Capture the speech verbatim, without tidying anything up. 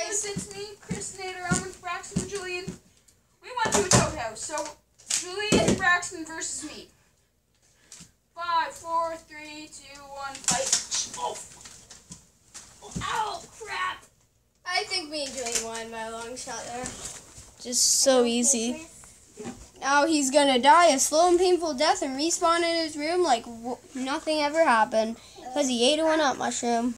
guys. It's me, Chris, Nader, Roman, Braxton, and Julian. We went to a toad house, so Julian and Braxton versus me. Five, four, three, two, one, fight. Oh. Oh, ow, crap. I think me and Julian won by a long shot there. Just so easy. Now he's gonna die a slow and painful death and respawn in his room like w nothing ever happened because he ate a one-up mushroom.